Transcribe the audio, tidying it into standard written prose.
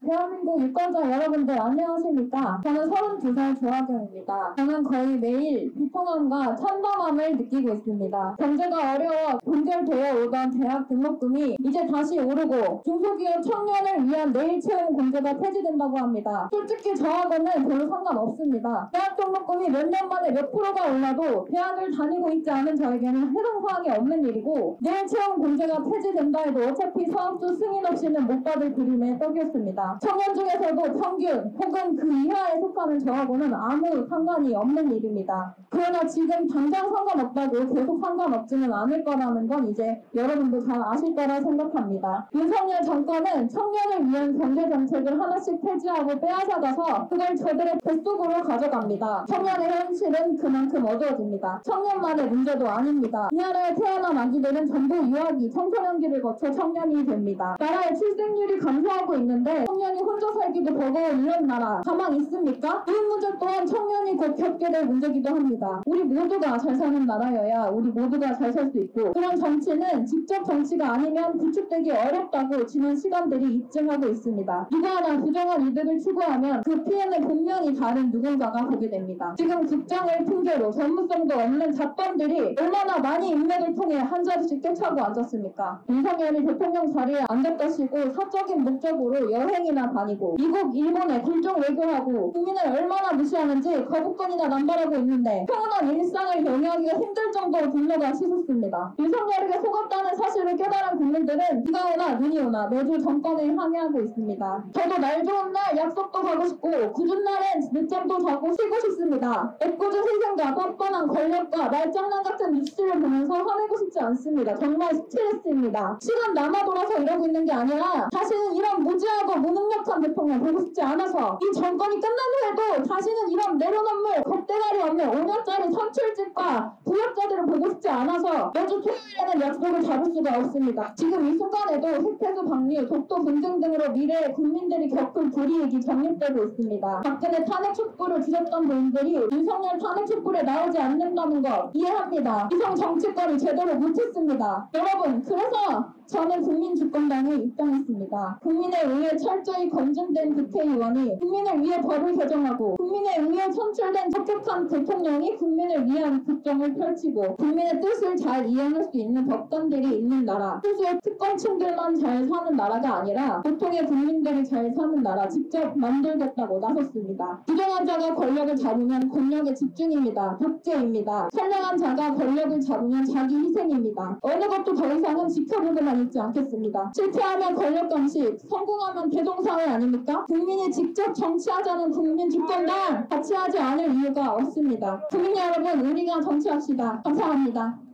대한민국 유권자 여러분들 안녕하십니까? 저는 32살 조하경입니다. 저는 거의 매일 비통함과 참담함을 느끼고 있습니다. 경제가 어려워 동결되어 오던 대학 등록금이 이제 다시 오르고 중소기업 청년을 위한 내일 채용 공제가 폐지된다고 합니다. 솔직히 저하고는 별로 상관없습니다. 대학 등록금이 몇 년 만에 몇 프로가 올라도 대학을 다니고 있지 않은 저에게는 해당 사항이 없는 일이고 내일 채용 공제가 폐지된다 해도 어차피 사업주 승인 없이는 못 받을 그림의 떡이었습니다. 청년 중에서도 평균 혹은 그 이하에 속하는 저하고는 아무 상관이 없는 일입니다. 그러나 지금 당장 상관없다고 계속 상관없지는 않을 거라는 건 이제 여러분도 잘 아실 거라 생각합니다. 윤석열 정권은 청년을 위한 경제정책을 하나씩 폐지하고 빼앗아가서 그걸 저들의 뱃속으로 가져갑니다. 청년의 현실은 그만큼 어두워집니다. 청년만의 문제도 아닙니다. 이 나라에 태어난 아기들은 전부 유아기, 청소년기를 거쳐 청년이 됩니다. 나라의 출생률이 감소하고 있는데 청년이 혼자 살기도 버거운 이런 나라 가망 있습니까? 이 문제 또한 청년이 곧 겪게 될 문제기도 합니다. 우리 모두가 잘 사는 나라여야 우리 모두가 잘 살 수 있고 그런 정치는 직접 정치가 아니면 구축되기 어렵다고 지난 시간들이 입증하고 있습니다. 누구 하나 부정한 이득을 추구하면 그 피해는 분명히 다른 누군가가 보게 됩니다. 지금 국장을 핑계로 전문성도 없는 잡범들이 얼마나 많이 인맥을 통해 한 자리씩 꿰차고 앉았습니까? 윤석열이 대통령 자리에 앉았다시고 사적인 목적으로 여행이나 다니고 미국, 일본에 굴종 외교하고 국민을 얼마나 무시하는지 거부권이나 남발하고 있는데 평온한 일상을 영위하기가 힘들 정도로 분노가 치솟습니다. 윤석열에게 속았다는 사실을 깨달은 국민들은 비가 오나 눈이 오나 매주 정권에 항의하고 있습니다. 저도 날 좋은 날 약속도 가고 싶고 굳은 날엔 늦잠도 자고 쉬고 싶습니다. 애꿎은 희생과 뻔뻔한 권력과 말장난 같은 뉴스를 보면서 화내고 싶지 않습니다. 정말 스트레스입니다. 시간 남아 돌아서 이러고 있는 게 아니라 다시는 이런 무지하고 무능력한 대통령 보고 싶지 않아서 이 정권이 끝난 후에도 다시는 이런 내로남불 겁대가리 없는 5년짜리 선출직과 부역자들을 보고 싶지 않아서 매주 토요일에는 약속을 잡을 수가 없습니다. 지금 이 순간에도 핵폐수 방류, 독도 분쟁 등으로 미래의 국민들이 겪을 불이익이 정립되고 있습니다. 박근혜 탄핵 촛불을 주셨던 분들이 윤석열 탄핵 촛불에 나오지 않는다는 것 이해합니다. 이성 정치권이 제대로 못했습니다. 여러분, 그래서 저는 국민주권당에 입당했습니다. 국민에 의해 철저히 검증된 국회의원이 국민을 위해 법을 개정하고 국민에 의해 선출된 적격한 대통령이 국민을 위한 국정을 펼치고 국민의 뜻을 잘 이해할 수 있는 법관들이 있는 나라, 소수의 특권층들만 잘 사는 나라가 아니라 보통의 국민들이 잘 사는 나라 직접 만들겠다고 나섰습니다. 부정한 자가 권력을 잡으면 권력의 집중입니다. 독재입니다. 선량한 자가 권력을 잡으면 자기 희생입니다. 어느 것도 더 이상은 지켜보고만 있지 않겠습니다. 실패하면 권력 감식, 성공하면 대동사회 아닙니까? 국민이 직접 정치하자는 국민주권당 같이 하지 않을 이유가 없습니다. 국민 여러분, 우리가 정치합시다. 감사합니다.